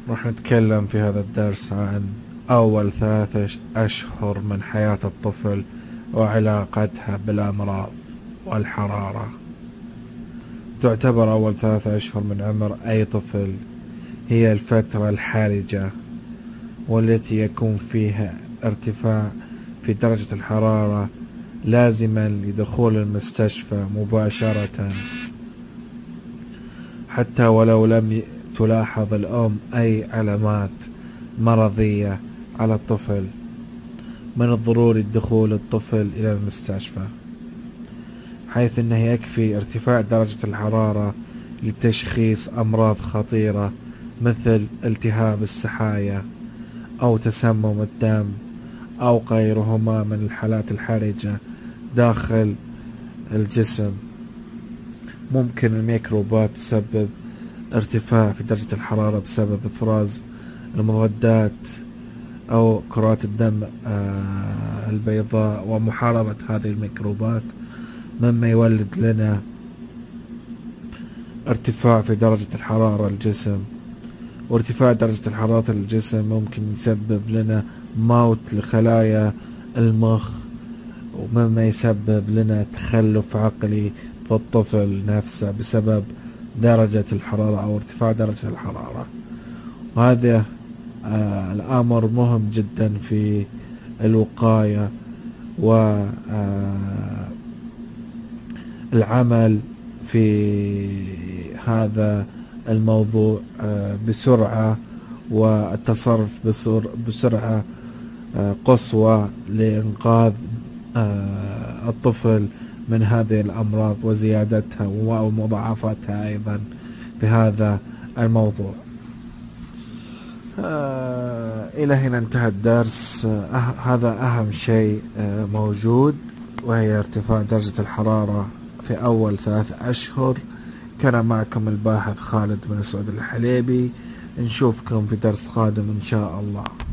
راح نتكلم في هذا الدرس عن أول 3 أشهر من حياة الطفل وعلاقتها بالأمراض والحرارة. تعتبر أول 3 أشهر من عمر أي طفل هي الفترة الحرجة، والتي يكون فيها ارتفاع في درجة الحرارة لازما لدخول المستشفى مباشرة، حتى ولو لم تلاحظ الأم أي علامات مرضية على الطفل. من الضروري دخول الطفل إلى المستشفى، حيث أنه يكفي ارتفاع درجة الحرارة لتشخيص أمراض خطيرة مثل التهاب السحايا أو تسمم الدم أو غيرهما من الحالات الحرجة داخل الجسم. ممكن الميكروبات تسبب ارتفاع في درجة الحرارة بسبب إفراز المضادات أو كرات الدم البيضاء ومحاربة هذه الميكروبات، مما يولد لنا ارتفاع في درجة الحرارة الجسم. وارتفاع درجة الحرارة الجسم ممكن يسبب لنا موت لخلايا المخ، ومما يسبب لنا تخلف عقلي في الطفل نفسه بسبب درجة الحرارة أو ارتفاع درجة الحرارة. وهذا الأمر مهم جدا في الوقاية والعمل في هذا الموضوع بسرعة، والتصرف بسرعة قصوى لإنقاذ الطفل من هذه الأمراض وزيادتها ومضاعفتها أيضا في هذا الموضوع. إلى هنا انتهى الدرس. هذا أهم شيء موجود، وهي ارتفاع درجة الحرارة في أول 3 أشهر. كان معكم الباحث خالد بن سعود الحليبي. نشوفكم في درس قادم إن شاء الله.